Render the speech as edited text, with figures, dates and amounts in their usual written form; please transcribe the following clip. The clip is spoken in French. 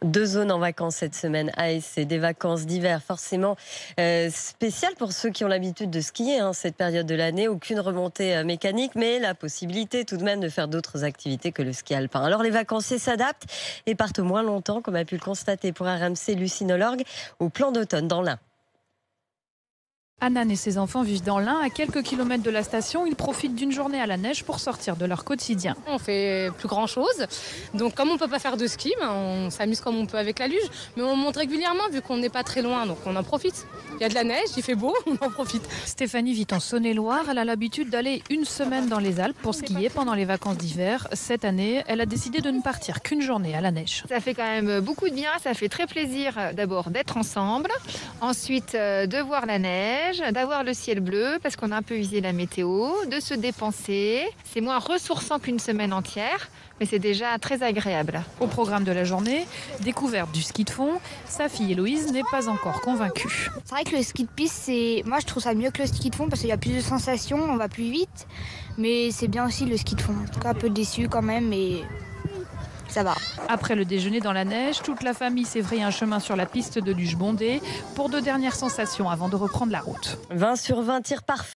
2 zones en vacances cette semaine à Essé, des vacances d'hiver forcément spéciales pour ceux qui ont l'habitude de skier cette période de l'année. Aucune remontée mécanique, mais la possibilité tout de même de faire d'autres activités que le ski alpin. Alors les vacanciers s'adaptent et partent moins longtemps, comme a pu le constater pour RMC Lucine Lorgue, au plan d'automne dans l'Ain. Anan et ses enfants vivent dans l'Ain, à quelques kilomètres de la station. Ils profitent d'une journée à la neige pour sortir de leur quotidien. On fait plus grand chose, donc comme on peut pas faire de ski, on s'amuse comme on peut avec la luge, mais on monte régulièrement vu qu'on n'est pas très loin, donc on en profite. Il y a de la neige, il fait beau, on en profite. Stéphanie vit en Saône-et-Loire. Elle a l'habitude d'aller une semaine dans les Alpes pour skier pendant les vacances d'hiver. Cette année, elle a décidé de ne partir qu'une journée à la neige. Ça fait quand même beaucoup de bien, ça fait très plaisir d'abord d'être ensemble, ensuite de voir la neige, d'avoir le ciel bleu parce qu'on a un peu visé la météo, de se dépenser. C'est moins ressourçant qu'une semaine entière, mais c'est déjà très agréable. Au programme de la journée, découverte du ski de fond. Sa fille Héloïse n'est pas encore convaincue. C'est vrai que le ski de piste, moi je trouve ça mieux que le ski de fond parce qu'il y a plus de sensations, on va plus vite. Mais c'est bien aussi le ski de fond. En tout cas un peu déçu quand même, mais ça va. Après le déjeuner dans la neige, toute la famille s'est vrillé un chemin sur la piste de luge bondée pour 2 dernières sensations avant de reprendre la route. 20 sur 20 tirs parfaits.